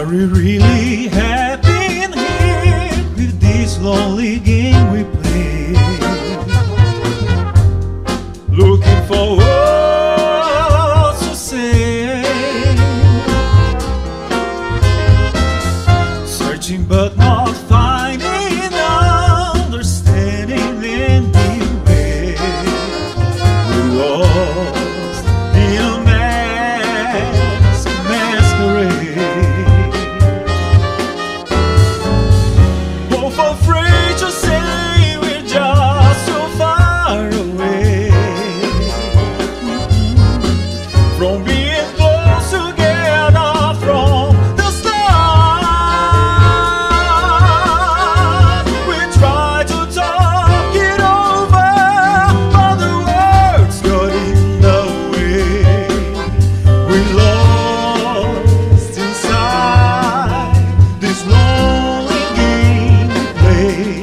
we really happy in here with this lonely game we play? Looking for words to say, searching but not finding understanding anyway. We're lost in a masquerade, both afraid to say we're just so far away from being close together from the start. We try to talk it over, but the words got in the way. We lost inside this lonely game we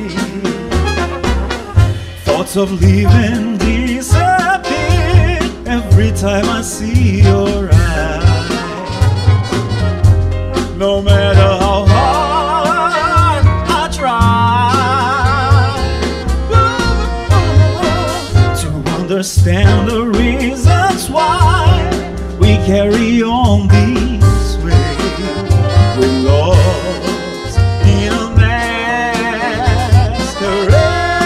play. Thoughts of leaving disappear every time I see your eyes. No matter how hard I try to understand the reasons why we carry on this way. We're lost in a masquerade.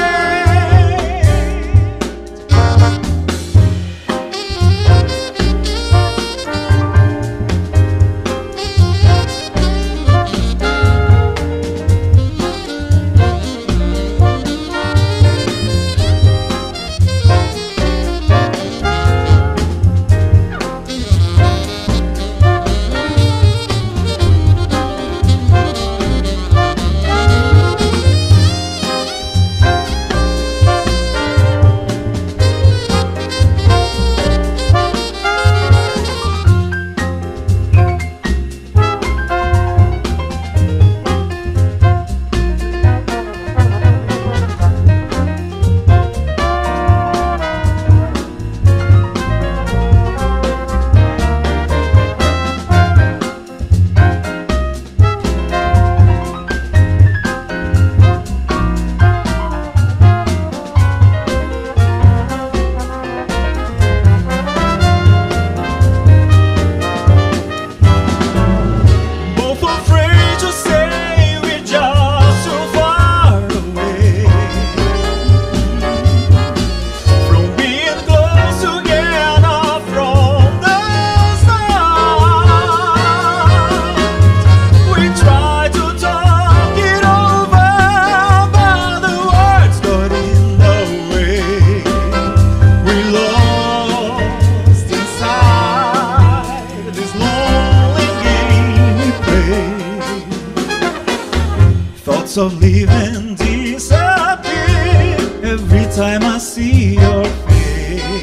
Thoughts of leaving disappear every time I see your face.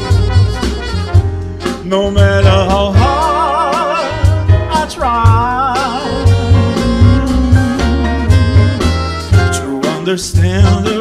No matter how hard I try to understand the